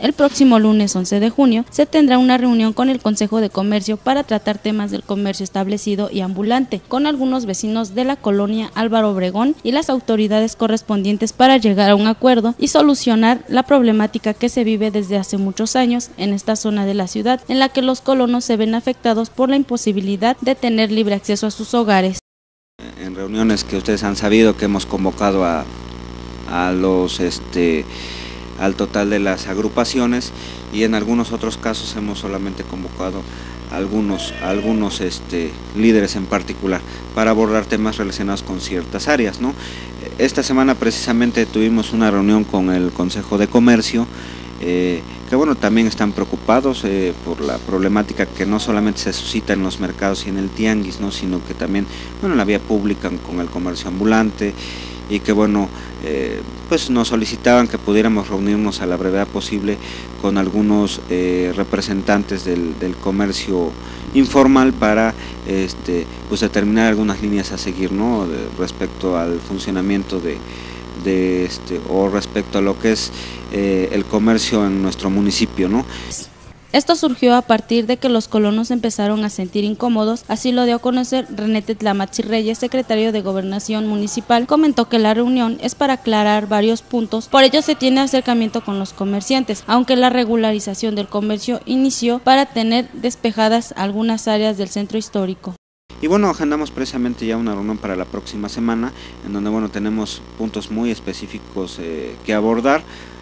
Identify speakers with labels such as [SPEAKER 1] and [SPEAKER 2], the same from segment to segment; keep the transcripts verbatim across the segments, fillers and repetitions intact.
[SPEAKER 1] El próximo lunes once de junio se tendrá una reunión con el Consejo de Comercio para tratar temas del comercio establecido y ambulante, con algunos vecinos de la colonia Álvaro Obregón y las autoridades correspondientes para llegar a un acuerdo y solucionar la problemática que se vive desde hace muchos años en esta zona de la ciudad, en la que los colonos se ven afectados por la imposibilidad de tener libre acceso a sus hogares.
[SPEAKER 2] En reuniones que ustedes han sabido que hemos convocado a, a los este al total de las agrupaciones, y en algunos otros casos hemos solamente convocado a algunos, a algunos este, líderes en particular para abordar temas relacionados con ciertas áreas, ¿no? Esta semana precisamente tuvimos una reunión con el Consejo de Comercio, eh, que bueno, también están preocupados eh, por la problemática que no solamente se suscita en los mercados y en el tianguis, ¿no?, sino que también, bueno, en la vía pública con el comercio ambulante, y que bueno, eh, pues nos solicitaban que pudiéramos reunirnos a la brevedad posible con algunos eh, representantes del, del comercio informal para este, pues determinar algunas líneas a seguir, ¿no?, de, respecto al funcionamiento de, de este o respecto a lo que es eh, el comercio en nuestro municipio, ¿no?
[SPEAKER 1] Esto surgió a partir de que los colonos empezaron a sentir incómodos, así lo dio a conocer René Tetlamatzi Reyes, secretario de Gobernación Municipal. Comentó que la reunión es para aclarar varios puntos, por ello se tiene acercamiento con los comerciantes, aunque la regularización del comercio inició para tener despejadas algunas áreas del centro histórico.
[SPEAKER 2] Y bueno, agendamos precisamente ya una reunión para la próxima semana, en donde bueno, tenemos puntos muy específicos eh, que abordar.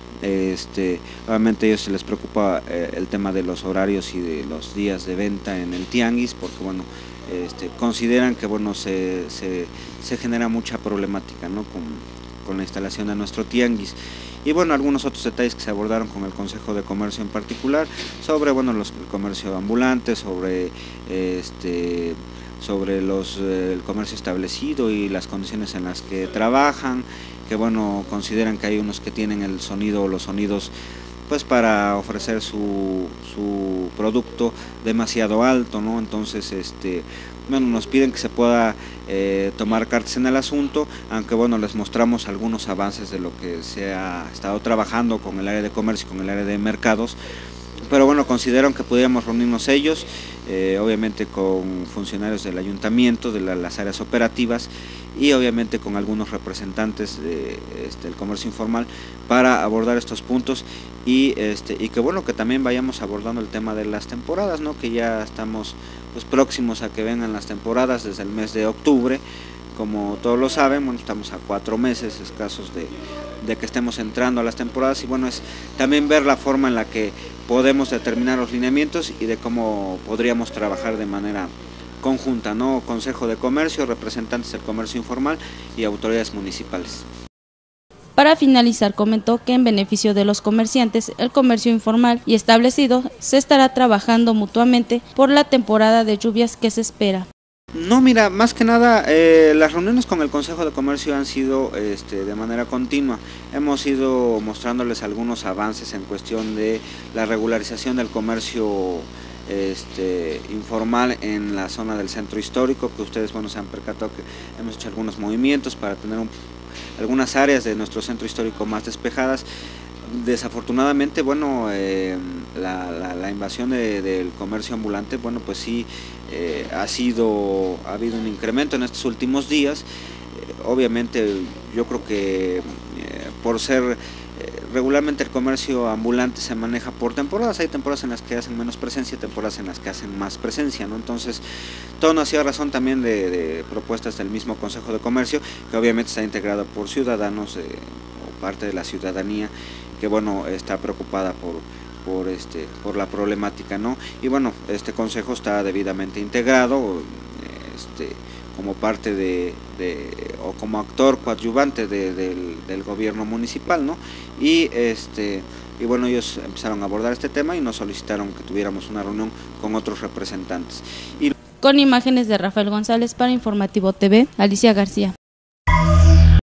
[SPEAKER 2] Este, obviamente a ellos se les preocupa eh, el tema de los horarios y de los días de venta en el tianguis, porque bueno, este, consideran que bueno, se, se, se genera mucha problemática, ¿no?, con, con la instalación de nuestro tianguis. Y bueno, algunos otros detalles que se abordaron con el Consejo de Comercio en particular, sobre bueno, los, el comercio ambulante, sobre este sobre los, eh, el comercio establecido y las condiciones en las que trabajan, que bueno, consideran que hay unos que tienen el sonido o los sonidos pues para ofrecer su, su producto demasiado alto, ¿no? Entonces este bueno, nos piden que se pueda eh, tomar cartas en el asunto, aunque bueno, les mostramos algunos avances de lo que se ha estado trabajando con el área de comercio y con el área de mercados, pero bueno, consideraron que pudiéramos reunirnos ellos, eh, obviamente con funcionarios del ayuntamiento, de la, las áreas operativas, y obviamente con algunos representantes de, este, del comercio informal para abordar estos puntos, y, este, y que bueno, que también vayamos abordando el tema de las temporadas, ¿no?, que ya estamos pues, próximos a que vengan las temporadas desde el mes de octubre. Como todos lo saben, bueno, estamos a cuatro meses escasos de, de que estemos entrando a las temporadas, y bueno, es también ver la forma en la que podemos determinar los lineamientos y de cómo podríamos trabajar de manera conjunta, ¿no?, Consejo de Comercio, representantes del comercio informal y autoridades municipales.
[SPEAKER 1] Para finalizar, comentó que en beneficio de los comerciantes, el comercio informal y establecido se estará trabajando mutuamente por la temporada de lluvias que se espera.
[SPEAKER 2] No, mira, más que nada, eh, las reuniones con el Consejo de Comercio han sido este, de manera continua. Hemos ido mostrándoles algunos avances en cuestión de la regularización del comercio este, informal en la zona del centro histórico, que ustedes bueno, se han percatado que hemos hecho algunos movimientos para tener un, algunas áreas de nuestro centro histórico más despejadas. Desafortunadamente, bueno, eh, la, la, la invasión de, del comercio ambulante, bueno, pues sí, eh, ha sido, ha habido un incremento en estos últimos días. Eh, obviamente, yo creo que eh, por ser eh, regularmente el comercio ambulante se maneja por temporadas, hay temporadas en las que hacen menos presencia, temporadas en las que hacen más presencia, ¿no? Entonces, todo nos hacía razón también de, de propuestas del mismo Consejo de Comercio, que obviamente está integrado por ciudadanos eh, o parte de la ciudadanía, que bueno, está preocupada por, por, este, por la problemática, ¿no? Y bueno, este consejo está debidamente integrado este, como parte de, de o como actor coadyuvante de, del, del gobierno municipal, ¿no? Y este y bueno, ellos empezaron a abordar este tema y nos solicitaron que tuviéramos una reunión con otros representantes. Y...
[SPEAKER 1] Con imágenes de Rafael González para Informativo T V, Alicia García.